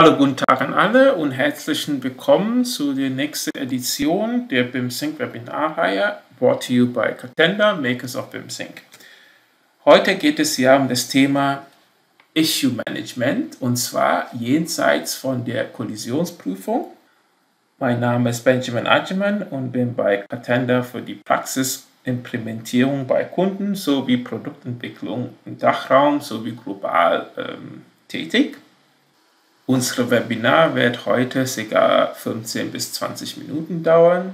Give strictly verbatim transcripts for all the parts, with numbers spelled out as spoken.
Hallo, guten Tag an alle und herzlich willkommen zu der nächsten Edition der BIMSync Webinarreihe, brought to you by Catenda, Makers of BIMSync. Heute geht es ja um das Thema Issue Management und zwar jenseits von der Kollisionsprüfung. Mein Name ist Benjamin Agyemang und bin bei Catenda für die Praxisimplementierung bei Kunden sowie Produktentwicklung im Dachraum sowie global ähm, tätig. Unser Webinar wird heute ca. fünfzehn bis zwanzig Minuten dauern.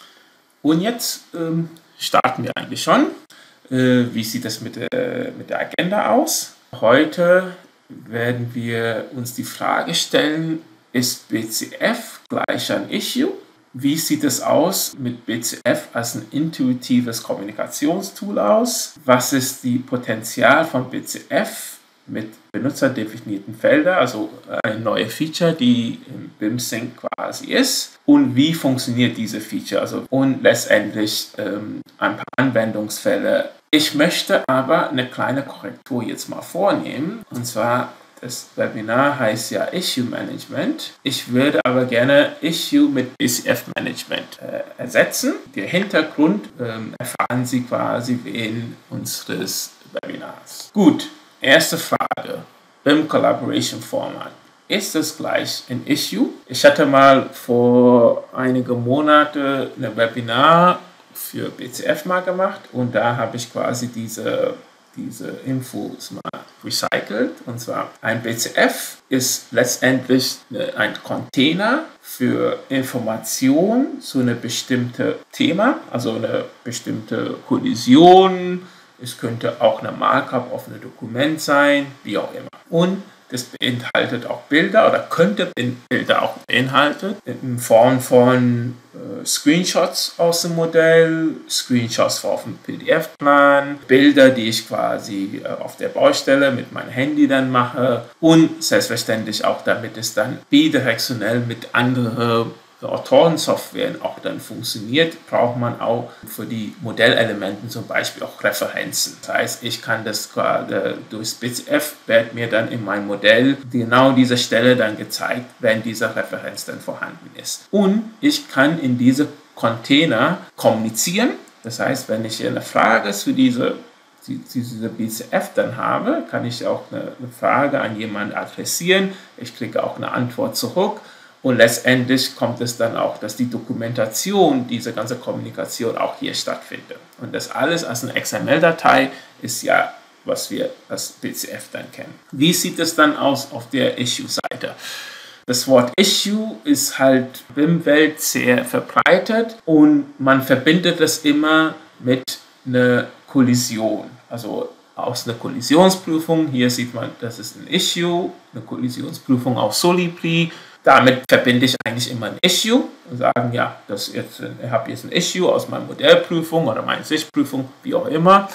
Und jetzt ähm, starten wir eigentlich schon. Äh, wie sieht es mit der, mit der Agenda aus? Heute werden wir uns die Frage stellen, ist B C F gleich ein Issue? Wie sieht es aus mit B C F als ein intuitives Kommunikationstool aus? Was ist die Potenzial von B C F mit benutzerdefinierten Feldern, also eine neue Feature, die im BIMSync quasi ist? Und wie funktioniert diese Feature? Also, und letztendlich ähm, ein paar Anwendungsfälle. Ich möchte aber eine kleine Korrektur jetzt mal vornehmen. Und zwar, das Webinar heißt ja Issue Management. Ich würde aber gerne Issue mit B C F Management äh, ersetzen. Der Hintergrund ähm, erfahren Sie quasi während unseres Webinars. Gut. Erste Frage, BIM Collaboration Format. Ist es gleich ein Issue? Ich hatte mal vor einigen Monaten ein Webinar für B C F mal gemacht und da habe ich quasi diese, diese Infos mal recycelt. Und zwar ein B C F ist letztendlich ein Container für Informationen zu einem bestimmten Thema, also eine bestimmte Kollision. Es könnte auch eine Markup auf einem Dokument sein, wie auch immer. Und das beinhaltet auch Bilder oder könnte Bilder auch beinhalten in Form von äh, Screenshots aus dem Modell, Screenshots auf dem P D F-Plan, Bilder, die ich quasi äh, auf der Baustelle mit meinem Handy dann mache und selbstverständlich auch, damit es dann bidirektionell mit anderen Autorensoftware auch dann funktioniert, braucht man auch für die Modellelementen zum Beispiel auch Referenzen. Das heißt, ich kann das gerade durch B C F, wird mir dann in meinem Modell genau diese Stelle dann gezeigt, wenn diese Referenz dann vorhanden ist. Und ich kann in diese Container kommunizieren. Das heißt, wenn ich eine Frage zu diese diese B C F dann habe, kann ich auch eine, eine Frage an jemanden adressieren. Ich kriege auch eine Antwort zurück. Und letztendlich kommt es dann auch, dass die Dokumentation dieser ganzen Kommunikation auch hier stattfindet. Und das alles als eine X M L-Datei ist ja, was wir als B C F dann kennen. Wie sieht es dann aus auf der Issue-Seite? Das Wort Issue ist halt in der Welt sehr verbreitet und man verbindet es immer mit einer Kollision. Also aus einer Kollisionsprüfung, hier sieht man, das ist ein Issue, eine Kollisionsprüfung auf Solibri. Damit verbinde ich eigentlich immer ein Issue und sagen, ja, das jetzt, ich habe jetzt ein Issue aus meiner Modellprüfung oder meiner Sichtprüfung, wie auch immer,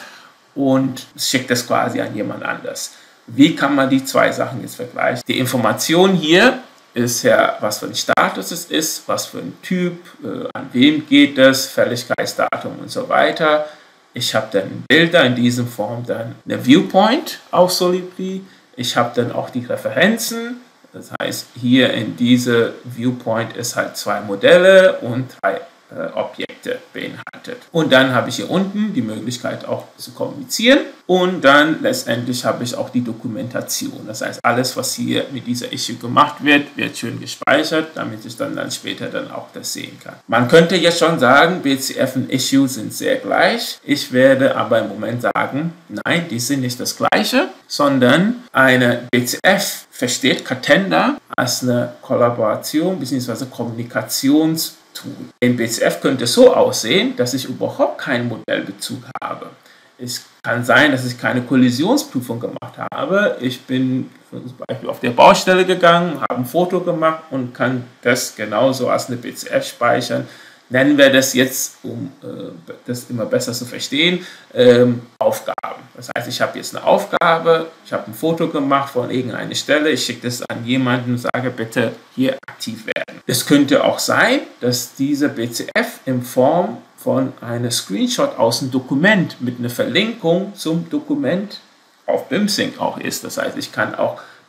und schicke das quasi an jemand anders. Wie kann man die zwei Sachen jetzt vergleichen? Die Information hier ist ja, was für ein Status es ist, was für ein Typ, äh, an wem geht es, Fälligkeitsdatum und so weiter. Ich habe dann Bilder in diesem Form, dann eine Viewpoint auf Solibri. Ich habe dann auch die Referenzen. Das heißt, hier in diese Viewpoint ist halt zwei Modelle und drei äh, Objekte beinhaltet. Und dann habe ich hier unten die Möglichkeit auch zu kommunizieren und dann letztendlich habe ich auch die Dokumentation. Das heißt, alles, was hier mit dieser Issue gemacht wird, wird schön gespeichert, damit ich dann, dann später dann auch das sehen kann. Man könnte jetzt schon sagen, B C F und Issue sind sehr gleich. Ich werde aber im Moment sagen, nein, die sind nicht das Gleiche, sondern eine B C F versteht Catenda als eine Kollaboration bzw. Kommunikationstool. Ein B C F könnte so aussehen, dass ich überhaupt keinen Modellbezug habe. Es kann sein, dass ich keine Kollisionsprüfung gemacht habe. Ich bin zum Beispiel auf der Baustelle gegangen, habe ein Foto gemacht und kann das genauso als eine B C F speichern. Nennen wir das jetzt, um äh, das immer besser zu verstehen, ähm, Aufgaben. Das heißt, ich habe jetzt eine Aufgabe, ich habe ein Foto gemacht von irgendeiner Stelle, ich schicke das an jemanden und sage, bitte hier aktiv werden. Es könnte auch sein, dass diese B C F in Form von einem Screenshot aus dem Dokument mit einer Verlinkung zum Dokument auf BIMSync auch ist. Das heißt, ich kann auch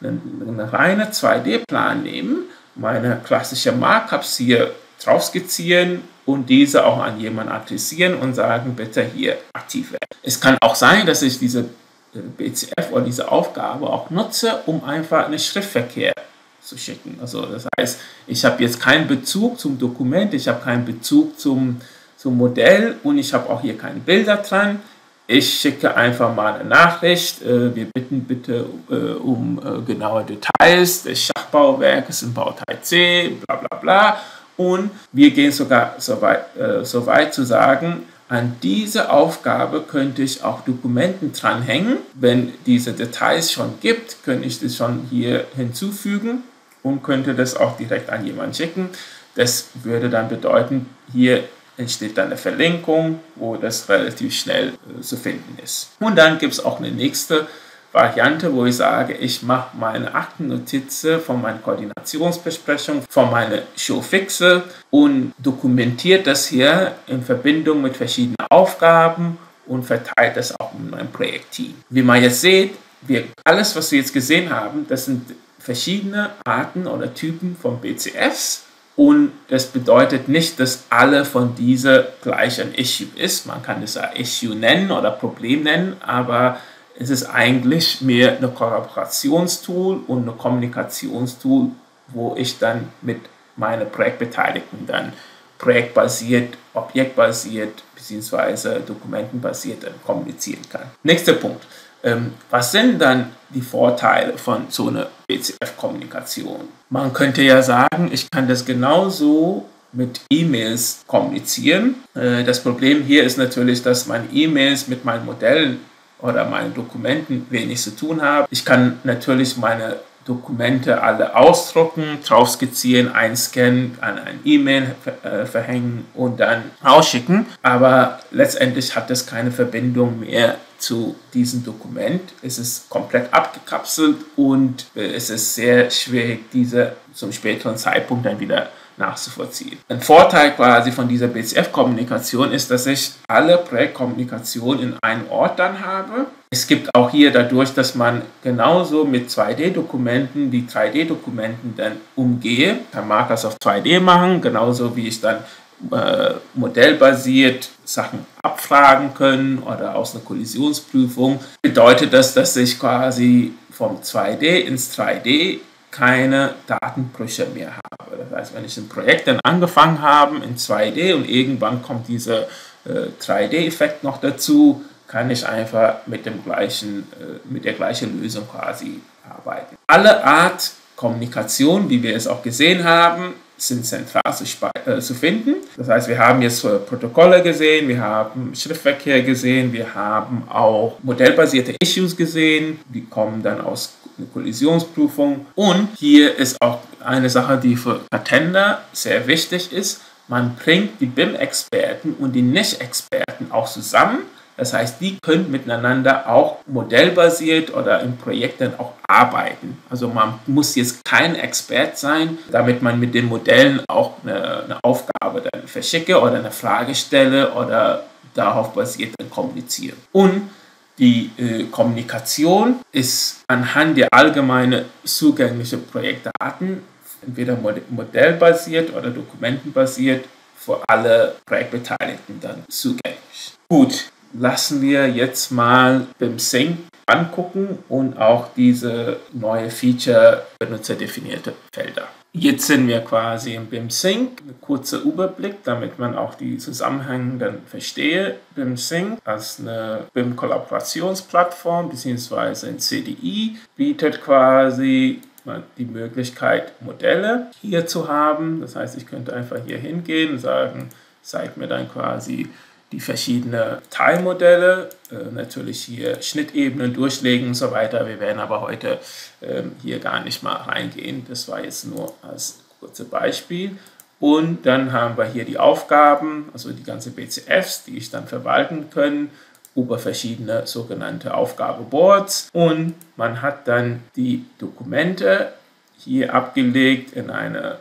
einen, einen reinen zwei D-Plan nehmen, meine klassischen Markups hier drauf skizzieren und diese auch an jemanden adressieren und sagen, bitte hier aktiv werden. Es kann auch sein, dass ich diese B C F oder diese Aufgabe auch nutze, um einfach einen Schriftverkehr zu schicken. Also das heißt, ich habe jetzt keinen Bezug zum Dokument, ich habe keinen Bezug zum, zum Modell und ich habe auch hier keine Bilder dran. Ich schicke einfach mal eine Nachricht, äh, wir bitten bitte äh, um äh, genaue Details des Schachbauwerkes in Bauteil C, bla bla bla. Und wir gehen sogar so weit, äh, so weit zu sagen, an diese Aufgabe könnte ich auch Dokumenten dranhängen. Wenn diese Details schon gibt, könnte ich das schon hier hinzufügen und könnte das auch direkt an jemanden schicken. Das würde dann bedeuten, hier entsteht dann eine Verlinkung, wo das relativ schnell äh, zu finden ist. Und dann gibt es auch eine nächste Variante, wo ich sage, ich mache meine Aktennotizen von meiner Koordinationsbesprechung, von meiner Showfixe und dokumentiert das hier in Verbindung mit verschiedenen Aufgaben und verteilt das auch in meinem Projektteam. Wie man jetzt sieht, wir, alles, was wir jetzt gesehen haben, das sind verschiedene Arten oder Typen von B C Fs. Und das bedeutet nicht, dass alle von dieser gleich ein Issue ist. Man kann das ein Issue nennen oder Problem nennen, aber es ist eigentlich mehr eine Kollaborationstool und eine Kommunikationstool, wo ich dann mit meinen Projektbeteiligten dann projektbasiert, objektbasiert bzw. dokumentenbasiert kommunizieren kann. Nächster Punkt. Ähm, was sind dann die Vorteile von so einer B C F-Kommunikation? Man könnte ja sagen, ich kann das genauso mit E-Mails kommunizieren. Äh, das Problem hier ist natürlich, dass meine E-Mails mit meinen Modellen oder meinen Dokumenten wenig zu tun haben. Ich kann natürlich meine Dokumente alle ausdrucken, drauf skizzieren, einscannen, an ein E-Mail äh, verhängen und dann rausschicken. Aber letztendlich hat das keine Verbindung mehr zu diesem Dokument. Es ist komplett abgekapselt und äh, es ist sehr schwierig, diese zum späteren Zeitpunkt dann wieder nachzuvollziehen. Ein Vorteil quasi von dieser B C F-Kommunikation ist, dass ich alle Projektkommunikation in einem Ort dann habe. Es gibt auch hier dadurch, dass man genauso mit zwei D-Dokumenten die drei D-Dokumenten dann umgehe, kann Markers auf zwei D machen, genauso wie ich dann äh, modellbasiert Sachen abfragen können oder aus einer Kollisionsprüfung. Bedeutet das, dass ich quasi vom zwei D ins drei D keine Datenbrüche mehr habe. Das heißt, wenn ich ein Projekt dann angefangen habe in zwei D und irgendwann kommt dieser äh, drei D-Effekt noch dazu, kann ich einfach mit, dem gleichen, äh, mit der gleichen Lösung quasi arbeiten. Alle Art Kommunikation, wie wir es auch gesehen haben, sind zentral zu, äh, zu finden. Das heißt, wir haben jetzt äh, Protokolle gesehen, wir haben Schriftverkehr gesehen, wir haben auch modellbasierte Issues gesehen, die kommen dann aus einer Kollisionsprüfung. Und hier ist auch eine Sache, die für Attender sehr wichtig ist. Man bringt die B I M-Experten und die Nicht-Experten auch zusammen. Das heißt, die können miteinander auch modellbasiert oder im Projekt dann auch arbeiten. Also man muss jetzt kein Expert sein, damit man mit den Modellen auch eine, eine Aufgabe dann verschicke oder eine Frage stelle oder darauf basiert dann kommuniziere. Und die äh, Kommunikation ist anhand der allgemeinen zugänglichen Projektdaten entweder modellbasiert oder dokumentenbasiert für alle Projektbeteiligten dann zugänglich. Gut. Lassen wir jetzt mal B I M Sync angucken und auch diese neue Feature benutzerdefinierte Felder. Jetzt sind wir quasi im B I M Sync. Ein kurzer Überblick, damit man auch die Zusammenhänge dann verstehe. B I M Sync als eine B I M-Kollaborationsplattform bzw. ein C D I bietet quasi die Möglichkeit, Modelle hier zu haben. Das heißt, ich könnte einfach hier hingehen und sagen, zeig mir dann quasi die verschiedenen Teilmodelle, äh, natürlich hier Schnittebenen durchlegen und so weiter. Wir werden aber heute äh, hier gar nicht mal reingehen. Das war jetzt nur als kurzes Beispiel. Und dann haben wir hier die Aufgaben, also die ganze B C Fs, die ich dann verwalten kann, über verschiedene sogenannte Aufgabeboards. Und man hat dann die Dokumente hier abgelegt in eine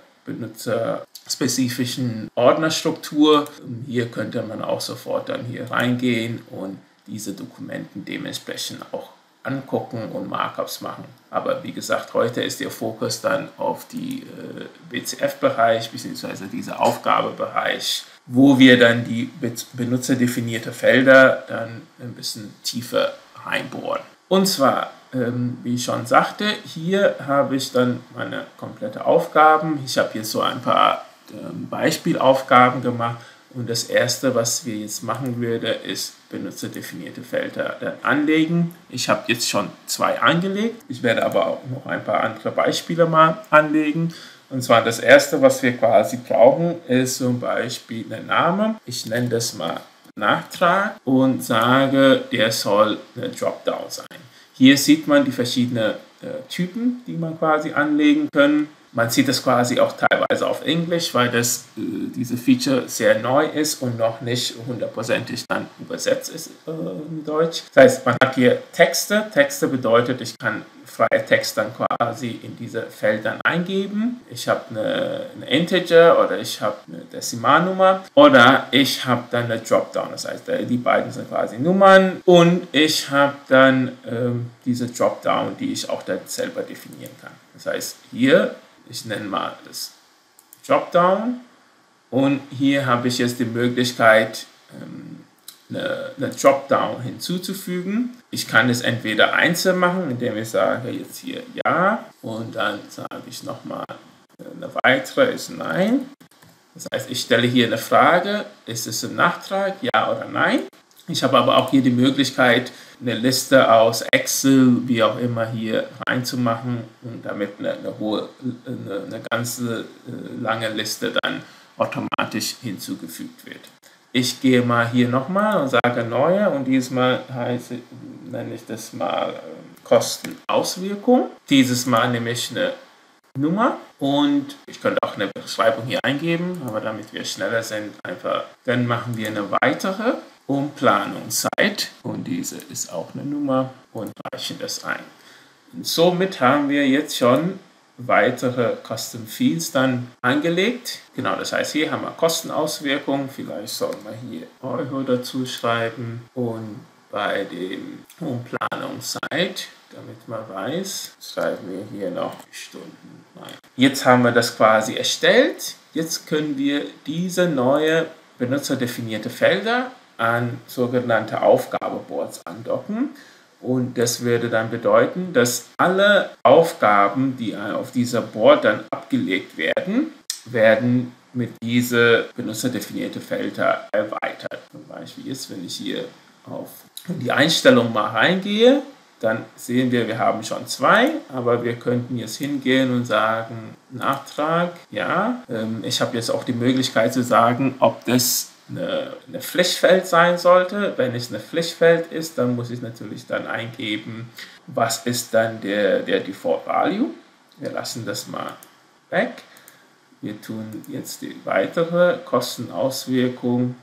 benutzerspezifischen Ordnerstruktur. Hier könnte man auch sofort dann hier reingehen und diese Dokumenten dementsprechend auch angucken und Markups machen. Aber wie gesagt, heute ist der Fokus dann auf die äh, B C F-Bereich bzw. dieser Aufgabebereich, wo wir dann die benutzerdefinierte Felder dann ein bisschen tiefer reinbohren. Und zwar, ähm, wie ich schon sagte, hier habe ich dann meine komplette Aufgaben. Ich habe hier so ein paar ähm, Beispielaufgaben gemacht. Und das erste, was wir jetzt machen würde, ist benutzerdefinierte Felder dann anlegen. Ich habe jetzt schon zwei angelegt. Ich werde aber auch noch ein paar andere Beispiele mal anlegen. Und zwar das erste, was wir quasi brauchen, ist zum Beispiel ein Name. Ich nenne das mal Nachtrag und sage, der soll eine Dropdown sein. Hier sieht man die verschiedenen äh, Typen, die man quasi anlegen kann. Man sieht das quasi auch teilweise auf Englisch, weil das, äh, diese Feature sehr neu ist und noch nicht hundertprozentig dann übersetzt ist äh, in Deutsch. Das heißt, man hat hier Texte. Texte bedeutet, ich kann freie Text dann quasi in diese Felder eingeben. Ich habe eine, eine Integer oder ich habe eine Dezimalnummer oder ich habe dann eine Dropdown. Das heißt, die beiden sind quasi Nummern und ich habe dann ähm, diese Dropdown, die ich auch dann selber definieren kann. Das heißt, hier ich nenne mal das Dropdown und hier habe ich jetzt die Möglichkeit, eine, eine Dropdown hinzuzufügen. Ich kann es entweder einzeln machen, indem ich sage jetzt hier Ja und dann sage ich nochmal eine weitere ist Nein. Das heißt, ich stelle hier eine Frage, ist es ein Nachtrag, ja oder nein? Ich habe aber auch hier die Möglichkeit, eine Liste aus Excel, wie auch immer, hier reinzumachen und damit eine, eine hohe, eine, eine ganze äh, lange Liste dann automatisch hinzugefügt wird. Ich gehe mal hier nochmal und sage Neue und diesmal heiße, nenne ich das mal äh, Kostenauswirkung. Dieses Mal nehme ich eine Nummer und ich könnte auch eine Beschreibung hier eingeben, aber damit wir schneller sind, einfach, dann machen wir eine weitere Umplanungszeit und diese ist auch eine Nummer und reichen das ein. Und somit haben wir jetzt schon weitere Custom Fields dann angelegt. Genau, das heißt, hier haben wir Kostenauswirkungen, vielleicht sollen wir hier Euro dazu schreiben und bei dem Umplanungszeit, damit man weiß, schreiben wir hier noch Stunden rein. Jetzt haben wir das quasi erstellt. Jetzt können wir diese neue benutzerdefinierte Felder an sogenannte Aufgabeboards andocken. Und das würde dann bedeuten, dass alle Aufgaben, die auf dieser Board dann abgelegt werden, werden mit diese benutzerdefinierte Felder erweitert. Zum Beispiel jetzt, wenn ich hier auf die Einstellung mal reingehe, dann sehen wir, wir haben schon zwei, aber wir könnten jetzt hingehen und sagen, Nachtrag, ja. Ich habe jetzt auch die Möglichkeit zu sagen, ob das eine, eine Pflichtfeld sein sollte. Wenn es eine Pflichtfeld ist, dann muss ich natürlich dann eingeben, was ist dann der, der Default Value. Wir lassen das mal weg. Wir tun jetzt die weitere Kostenauswirkung.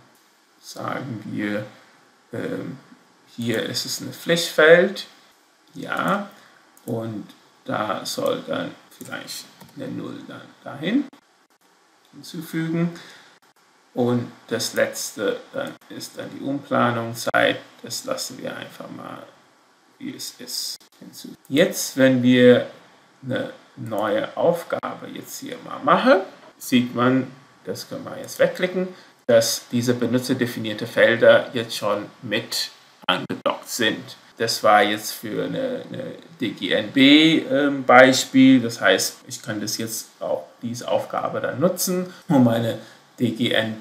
Sagen wir, ähm, hier ist es ein Pflichtfeld. Ja. Und da soll dann vielleicht eine Null dann dahin hinzufügen. Und das letzte dann ist dann die Umplanungszeit. Das lassen wir einfach mal, wie es ist, hinzu. Jetzt, wenn wir eine neue Aufgabe jetzt hier mal machen, sieht man, das können wir jetzt wegklicken, dass diese benutzerdefinierte Felder jetzt schon mit angedockt sind. Das war jetzt für eine, eine D G N B-Beispiel. Das heißt, ich kann das jetzt auch, diese Aufgabe dann nutzen, um meine D G N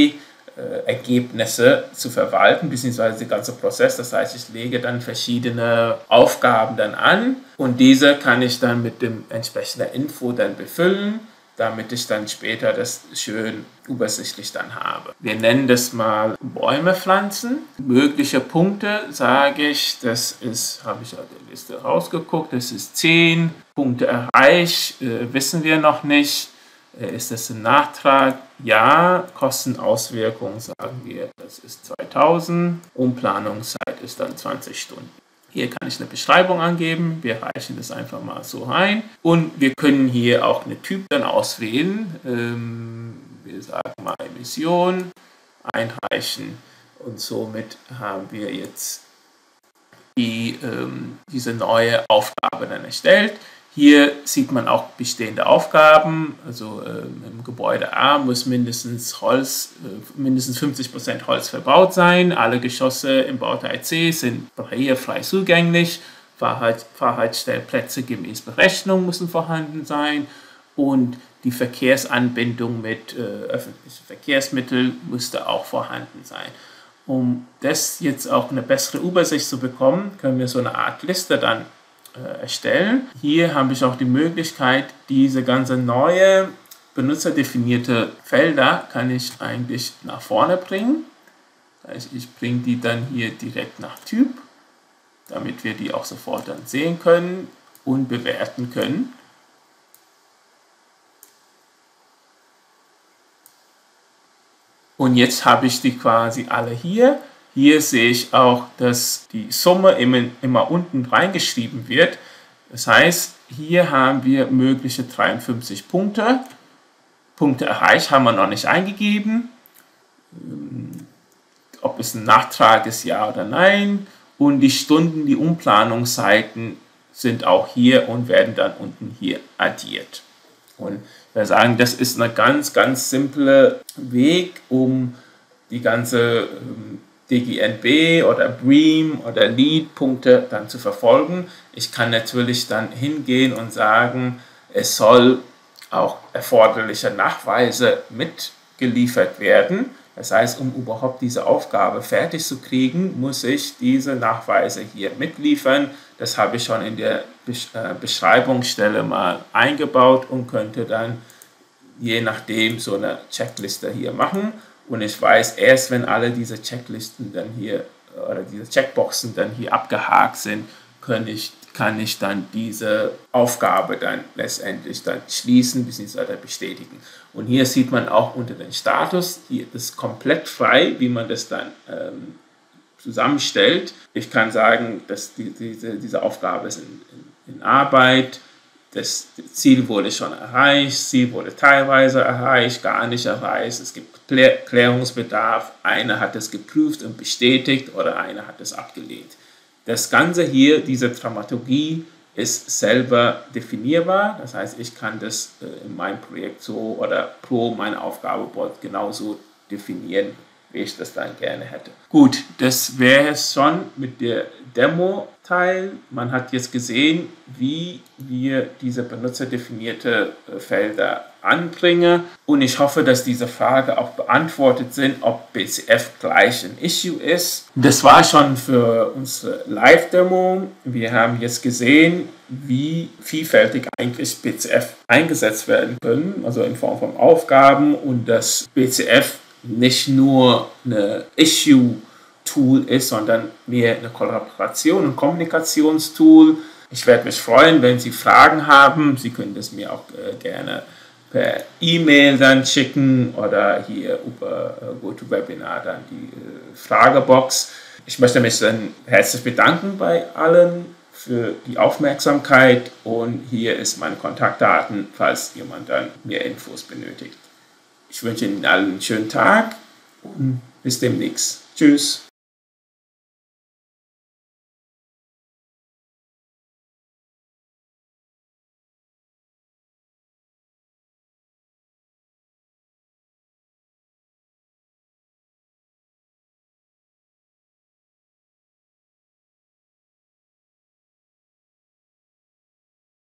B-Ergebnisse äh, zu verwalten, beziehungsweise der ganze Prozess. Das heißt, ich lege dann verschiedene Aufgaben dann an und diese kann ich dann mit dem entsprechenden Info dann befüllen, damit ich dann später das schön übersichtlich dann habe. Wir nennen das mal Bäume pflanzen. Mögliche Punkte sage ich, das ist, habe ich aus der Liste rausgeguckt, das ist zehn Punkte erreicht, äh, wissen wir noch nicht. Ist das ein Nachtrag? Ja. Kostenauswirkung sagen wir, das ist zweitausend. Umplanungszeit ist dann zwanzig Stunden. Hier kann ich eine Beschreibung angeben. Wir reichen das einfach mal so rein. Und wir können hier auch eine Typ dann auswählen. Ähm, wir sagen mal Emission, einreichen. Und somit haben wir jetzt die ähm, diese neue Aufgabe dann erstellt. Hier sieht man auch bestehende Aufgaben, also ähm, im Gebäude A muss mindestens Holz, äh, mindestens fünfzig Prozent Holz verbaut sein. Alle Geschosse im Bauteil C sind barrierefrei zugänglich. Fahrrad, Fahrradstellplätze gemäß Berechnung müssen vorhanden sein und die Verkehrsanbindung mit äh, öffentlichen Verkehrsmitteln müsste auch vorhanden sein. Um das jetzt auch eine bessere Übersicht zu bekommen, können wir so eine Art Liste dann erstellen. Hier habe ich auch die Möglichkeit, diese ganze neue benutzerdefinierte Felder kann ich eigentlich nach vorne bringen. Das heißt, ich bringe die dann hier direkt nach Typ, damit wir die auch sofort dann sehen können und bewerten können. Und jetzt habe ich die quasi alle hier. Hier sehe ich auch, dass die Summe immer, immer unten reingeschrieben wird. Das heißt, hier haben wir mögliche dreiundfünfzig Punkte. Punkte erreicht haben wir noch nicht eingegeben. Ob es ein Nachtrag ist, ja oder nein. Und die Stunden, die Umplanungszeiten sind auch hier und werden dann unten hier addiert. Und ich würde sagen, das ist ein ganz, ganz simpler Weg, um die ganze D G N B oder BREEAM oder LEED-Punkte dann zu verfolgen. Ich kann natürlich dann hingehen und sagen, es soll auch erforderliche Nachweise mitgeliefert werden. Das heißt, um überhaupt diese Aufgabe fertig zu kriegen, muss ich diese Nachweise hier mitliefern. Das habe ich schon in der Beschreibungsstelle mal eingebaut und könnte dann je nachdem so eine Checkliste hier machen. Und ich weiß, erst wenn alle diese Checklisten dann hier oder diese Checkboxen dann hier abgehakt sind, kann ich, kann ich dann diese Aufgabe dann letztendlich dann schließen bzw. bestätigen. Und hier sieht man auch unter den Status, hier ist komplett frei, wie man das dann ähm, zusammenstellt. Ich kann sagen, dass die, diese, diese Aufgabe ist in, in, in Arbeit. Das Ziel wurde schon erreicht, Ziel wurde teilweise erreicht, gar nicht erreicht. Es gibt Klärungsbedarf. Einer hat es geprüft und bestätigt oder einer hat es abgelehnt. Das Ganze hier, diese Dramaturgie, ist selber definierbar. Das heißt, ich kann das in meinem Projekt so oder pro meine Aufgabeboard genauso definieren, wie ich das dann gerne hätte. Gut, das wäre es schon mit der Demo-Teil. Man hat jetzt gesehen, wie wir diese benutzerdefinierte Felder anbringen. Und ich hoffe, dass diese Frage auch beantwortet sind, ob B C F gleich ein Issue ist. Das war schon für unsere Live-Demo. Wir haben jetzt gesehen, wie vielfältig eigentlich B C F eingesetzt werden können, also in Form von Aufgaben, und dass B C F nicht nur eine Issue-Tool ist, sondern mehr eine Kollaboration- und Kommunikationstool. Ich werde mich freuen, wenn Sie Fragen haben. Sie können das mir auch äh, gerne per E-Mail dann schicken oder hier über äh, GoToWebinar dann die äh, Fragebox. Ich möchte mich dann herzlich bedanken bei allen für die Aufmerksamkeit und hier ist meine Kontaktdaten, falls jemand dann mehr Infos benötigt. Ich wünsche Ihnen allen einen schönen Tag und bis demnächst. Tschüss.